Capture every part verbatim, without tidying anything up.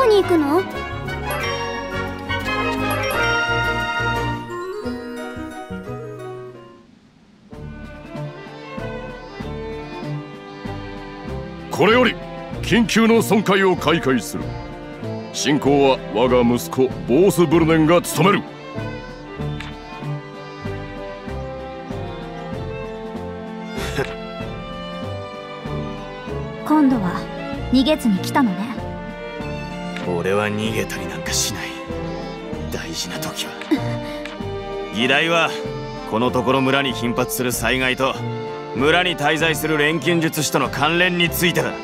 こに行くの？ これより緊急の損壊を開会する。進行は我が息子ボースブルネンが務める。 今度は逃げずに来たのね。 俺は逃げたりなんかしない。大事な時は議題はこのところ村に頻発する災害と村に滞在する錬金術師との関連についてだ。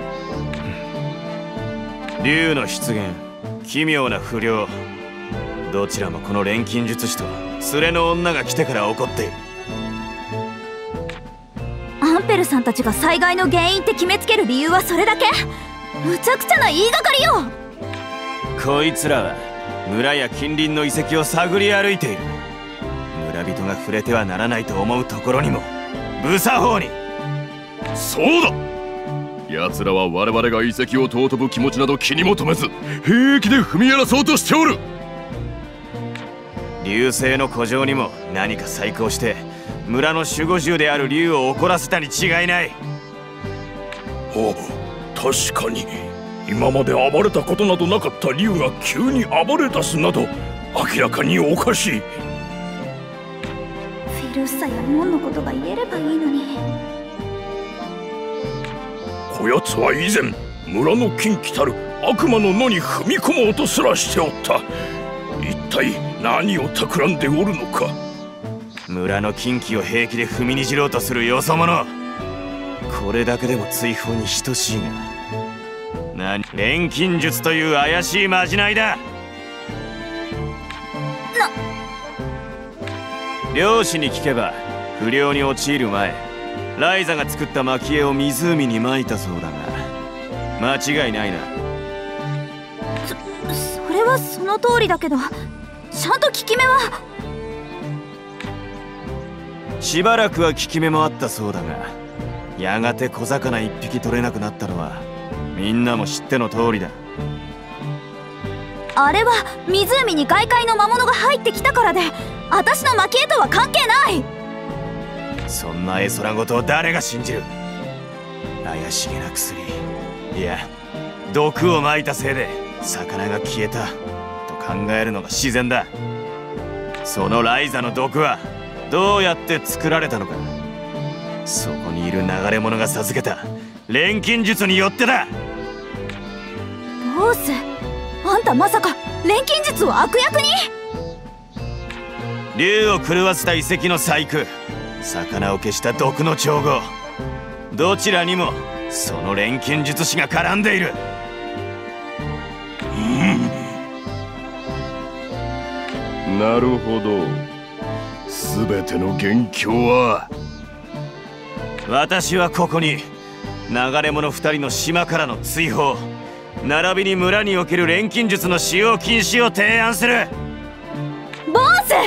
竜の出現、奇妙な不良、どちらもこの錬金術師と連れの女が来てから起こっている。 アンペルさんたちが災害の原因って決めつける理由はそれだけ？むちゃくちゃな言いがかりよ。 こいつらは村や近隣の遺跡を探り歩いている。村人が触れてはならないと思うところにも無作法に。 そうだ、奴らは我々が遺跡を尊ぶ気持ちなど気にも留めず平気で踏み荒らそうとしておる。 竜星の古城にも何か細工をして村の守護獣である竜を怒らせたに違いない。 おう、確かに今まで暴れたことなどなかった竜が急に暴れ出すなど明らかにおかしい。 フィルッサやモンのことが言えればいいのに。 こやつは以前村の禁忌たる悪魔の野に踏み込もうとすらしておった。一体何を企んでおるのか。 村の禁忌を平気で踏みにじろうとするよそ者、これだけでも追放に等しいが、何錬金術という怪しいまじないだ。 な漁師に聞けば不良に陥る前ライザが作った蒔絵を湖に撒いたそうだが間違いないな。 そそれはその通りだけど、ちゃんと効き目は。 しばらくは効き目もあったそうだが、やがて小魚一匹取れなくなったのはみんなも知っての通りだ。 あれは湖に外界の魔物が入ってきたからで、私の蒔絵とは関係ない。 そんな絵空事を誰が信じる。怪しげな薬、いや毒を撒いたせいで魚が消えたと考えるのが自然だ。そのライザの毒はどうやって作られたのか、そこにいる流れ者が授けた錬金術によってだ。 ボース、あんたまさか錬金術を悪役に？ 竜を狂わせた遺跡の細工、魚を消した毒の調合、どちらにもその錬金術師が絡んでいる。 なるほど、全ての元凶は。 私はここに流れ者二人の島からの追放、並びに村における錬金術の使用禁止を提案する。 ボース、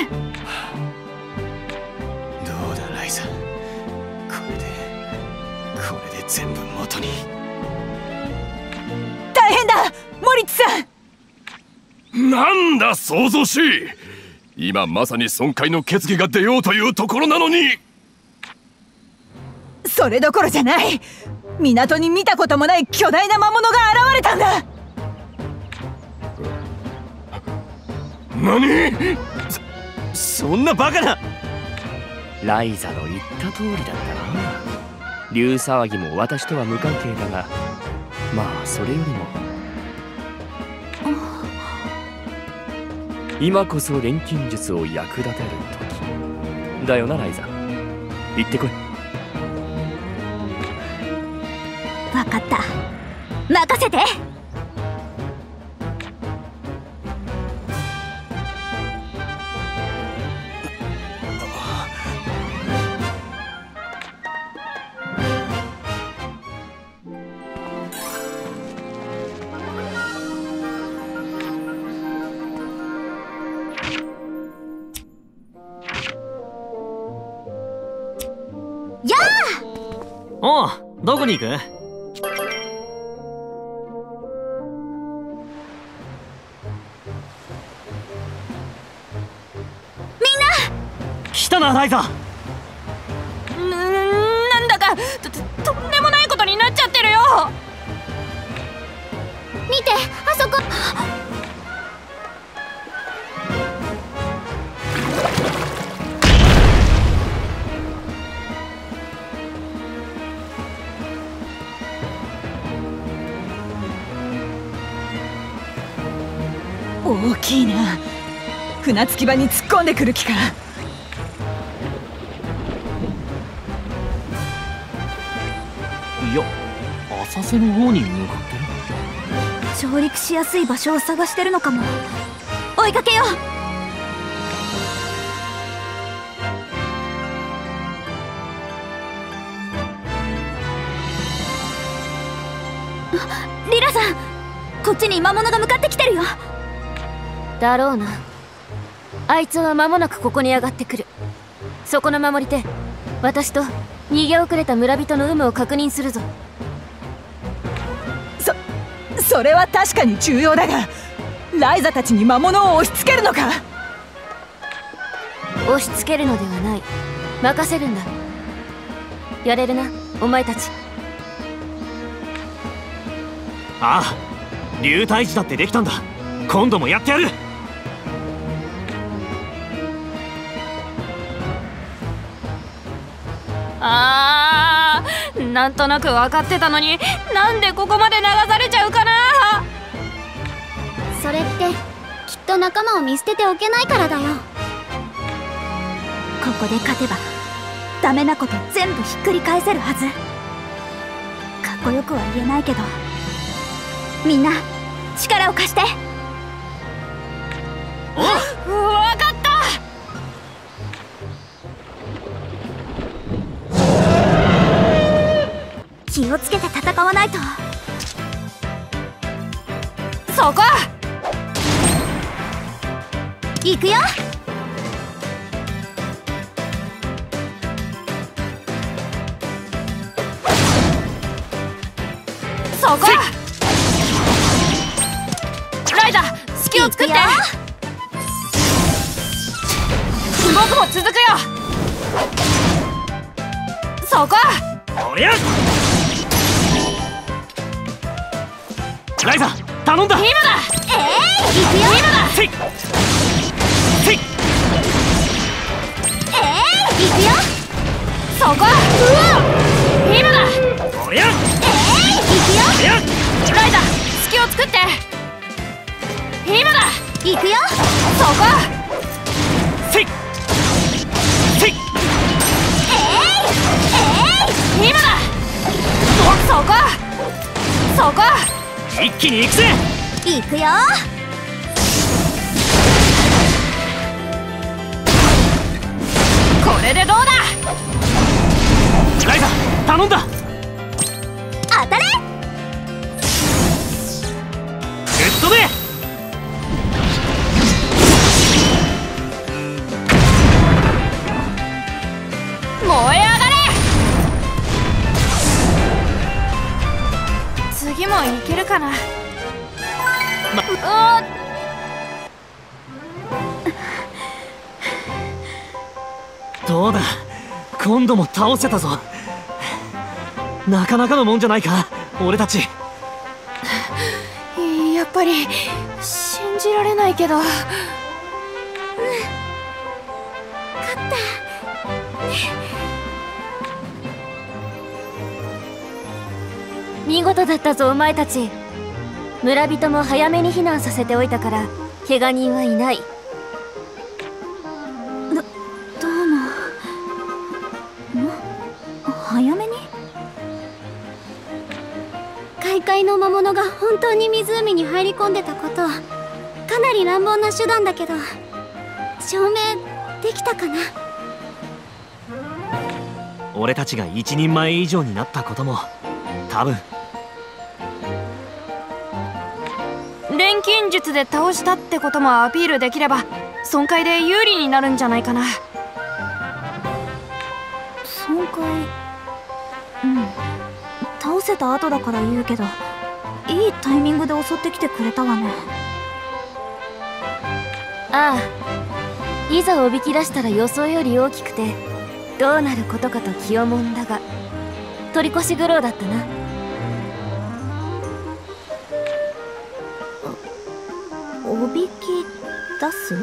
どうだライザ、これでこれで全部元に。 大変だモリッツさん。なんだ想像しい、今まさに損壊の決議が出ようというところなのに。 それどころじゃない、港に見たこともない巨大な魔物が現れたんだ。 何？ そ、そんなバカな。 ライザの言った通りだったな。竜騒ぎも私とは無関係だが、まあそれよりも今こそ錬金術を役立てる時だよなライザ。行ってこい。 ん、分かった、任せて。やあ。 おう、どこに行く？ だなライザ。 んなんだか と, と, とんでもないことになっちゃってるよ。 見て、あそこ。 大きいな。船着き場に突っ込んでくる気か。 いや、浅瀬の方に向かってる。 上陸しやすい場所を探してるのかも。追いかけよう。リラさん、こっちに魔物が向かってきてるよ。 だろうな。あいつは間もなくここに上がってくる。そこの守り手、私と逃げ遅れた村人の有無を確認するぞ。 そそれは確かに重要だが、ライザたちに魔物を押し付けるのか。 押し付けるのではない。任せるんだ。やれるな、お前たち。 ああ、流体児だってできたんだ。今度もやってやる。 あー、なんとなく分かってたのに、なんでここまで流されちゃうかな。 それってきっと仲間を見捨てておけないからだよ。ここで勝てばダメなこと全部ひっくり返せるはず。かっこよくは言えないけど、みんな力を貸して。 おっ、分かった。 気をつけて戦わないと。 そこ行くよ。 そこライダー、隙を作って。僕も続くよ。そこおりゃライザ、頼んだ。 今だ。 ええー、行くよ。 今だ。 せいせい。 ええー、行くよ。 そこ。うわ、今だ。 おりゃええー、行くよ。 おりゃライダー、隙を作って。今だ。 行くよ。 そこ。 せいせい。 ええー、ええー、 今だ。そこそこ。 一気に行くぜ。 行くよ。 これでどうだ。 ライザ、頼んだ。 当たれ。 吹っ飛べ。 燃え上がれ。次もいけるかな。ま、うどうだ、今度も倒せたぞ。なかなかのもんじゃないか、俺たち。 やっぱり信じられないけど。うん、勝った。 見事だったぞお前たち。村人も早めに避難させておいたから怪我人はいない。 どどうも。早めに。 海界の魔物が本当に湖に入り込んでたことはかなり乱暴な手段だけど証明できたかな。 俺たちが一人前以上になったことも多分錬金術で倒したってこともアピールできれば損壊で有利になるんじゃないかな。 損壊、うん、倒せた後だから言うけど、いいタイミングで襲ってきてくれたわね。 ああ、 いざおびき出したら予想より大きくてどうなることかと気をもんだが取り越し苦労だったな。 おびき出す？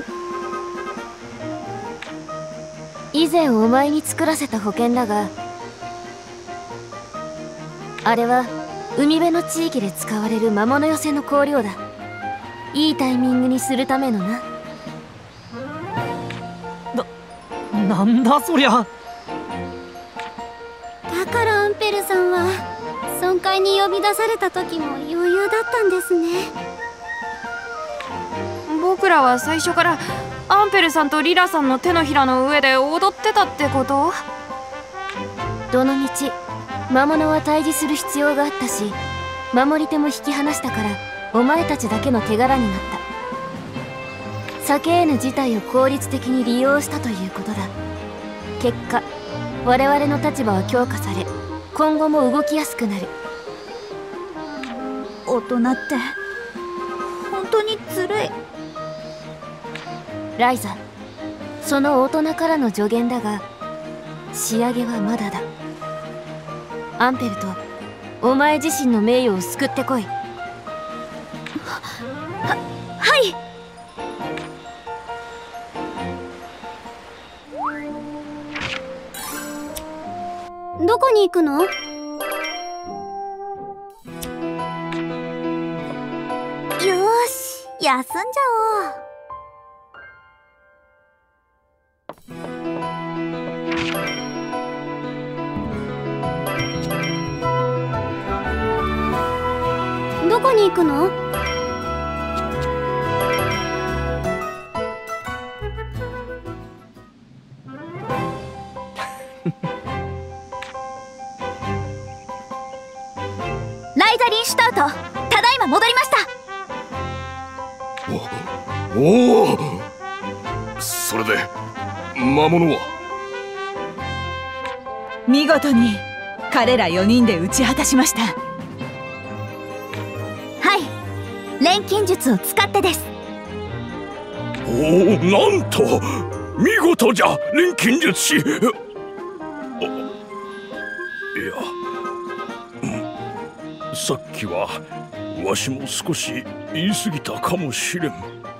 以前お前に作らせた保険だが、あれは海辺の地域で使われる魔物寄せの香料だ。いいタイミングにするためのな。 な、なんだそりゃ。 だからアンペルさんは損壊に呼び出された時も余裕だったんですね。 僕らは最初からアンペルさんとリラさんの手のひらの上で踊ってたってこと？ どのみち魔物は退治する必要があったし、守り手も引き離したからお前たちだけの手柄になった。避けえぬ事態を効率的に利用したということだ。結果我々の立場は強化され、今後も動きやすくなる。 大人って本当にずるい。 ライザ、その大人からの助言だが仕上げはまだだ。アンペルとお前自身の名誉を救ってこい。 は、はい。 どこに行くの？ よーし、休んじゃおう。 どこに行くの？ ライザリンシュタウト、ただいま戻りました。 おおお。それで魔物は？ 見事に彼らよにんで打ち果たしました。 はい、錬金術を使ってです。 おお、なんと見事じゃ錬金術師。いや、さっきはわしも少し言い過ぎたかもしれん。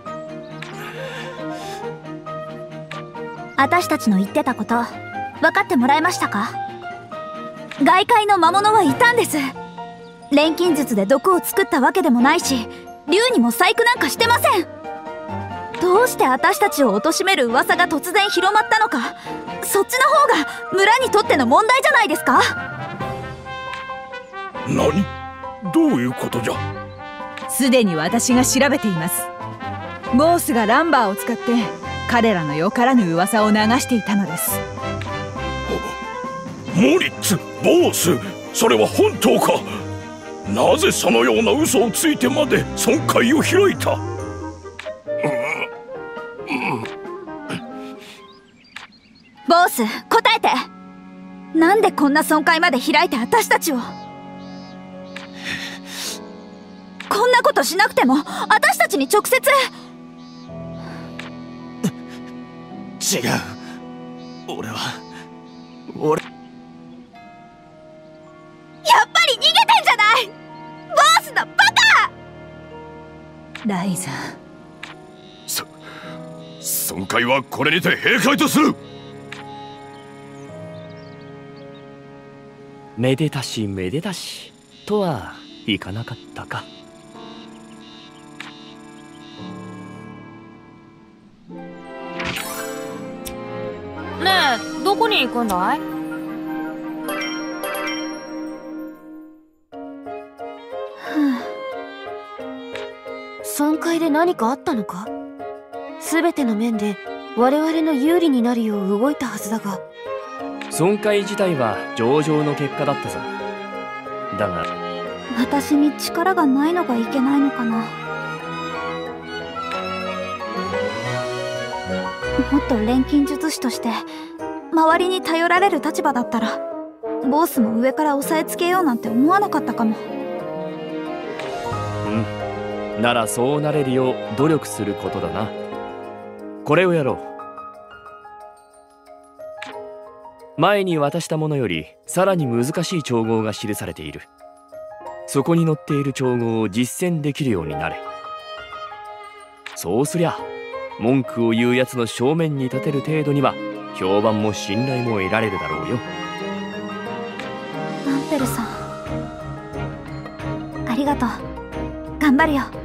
私たちの言ってたこと分かってもらえましたか？外界の魔物はいたんです。錬金術で毒を作ったわけでもないし、竜にも細工なんかしてません。どうして私たちを貶める噂が突然広まったのか、そっちの方が村にとっての問題じゃないですか？ 何？どういうことじゃ？ すでに私が調べています。ボースがランバーを使って彼らのよからぬ噂を流していたのです。 モリッツ、ボース、それは本当か？なぜそのような嘘をついてまで損壊を開いた？ ボース、答えて。なんでこんな損壊まで開いて私たちを。こんなことしなくても私たちに直接。 違う、俺は俺やっぱり逃げてんじゃない、ボースのバカ。 ライザ、 そ損壊はこれにて閉会とする。 めでたしめでたしとはいかなかったか。 ねえ、どこに行くんだい？ 損壊で何かあったのか？全ての面で我々の有利になるよう動いたはずだが。 損壊自体は上々の結果だったぞ。だが私に力がないのがいけないのかな。もっと錬金術師として周りに頼られる立場だったら、ボースも上から押さえつけようなんて思わなかったかも。 うん、ならそうなれるよう努力することだな。これをやろう。 前に渡したものよりさらに難しい調合が記されている。そこに載っている調合を実践できるようになれ。そうすりゃ文句を言うやつの正面に立てる程度には評判も信頼も得られるだろうよ。 ランペルさん、ありがとう。頑張るよ。